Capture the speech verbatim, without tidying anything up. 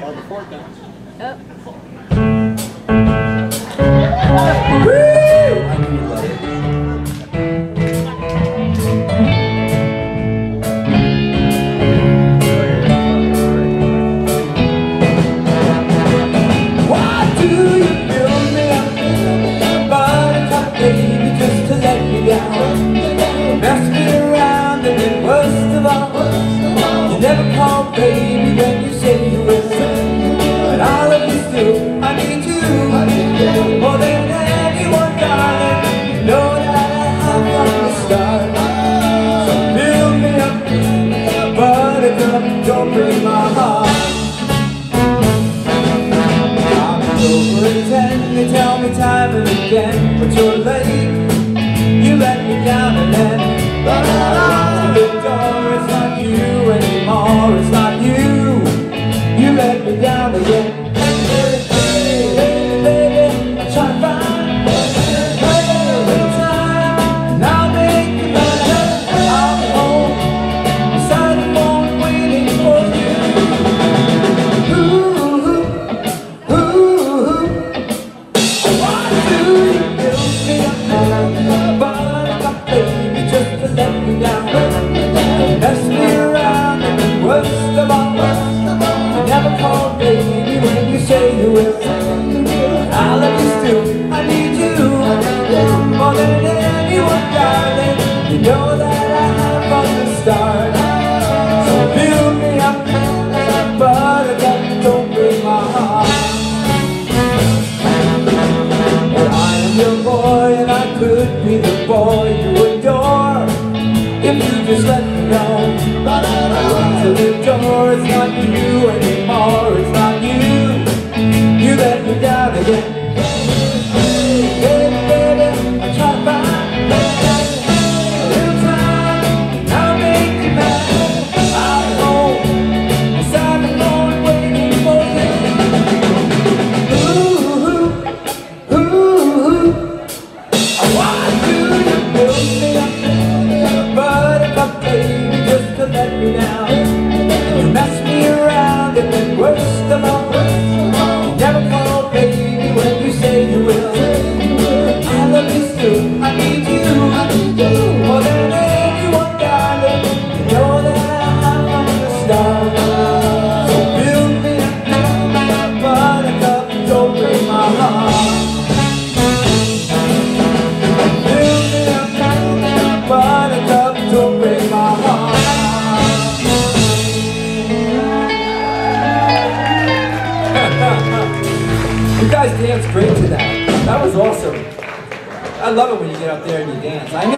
Or before it counts. Yep. Woo! I knew you loved it. Why do you build me up, Buttercup baby, just to let me down? Mess me around and then worst of all, you never call baby when you say you will. But I love you still, I need you, I need you more than anyone, darling. You know that I have from the start. So build me up, Buttercup, don't break my heart. I'm over at ten, they tell me time and again, but you're late, you let me down and then but I the door, it's not you anymore, it's not you, you let me down again. Baby, baby, baby, I try to find a little time, and I'll make you better. I'm home, beside the phone, waiting for you. Ooh, ooh, why do you build me up, Buttercup baby, just to let me down? Mess me around and then worst of all, you never call baby when you say you will. I love you still, I need you more than anyone, darling. You know that I have from the start. So build me up, Buttercup, don't break my heart. But I am your boy and I could be the boy you adore if you just let me know. To the door, it's not you anymore, it's not you, you let me down again. Baby, baby, I try to find a little time, and I'll make you mad. I'm home, beside the phone, waiting for you. Ooh, ooh, why do you build me up, Buttercup baby, just to let me down? You mess me around and then worst of all, you never call baby when you say you will. I love you still, I need you, I need you more than anyone, darling. You know that I have from the start. So build me up, Buttercup, don't break my heart. Build me up, Buttercup, don't break my heart. You guys danced great to that. That was awesome. I love it when you get up there and you dance. I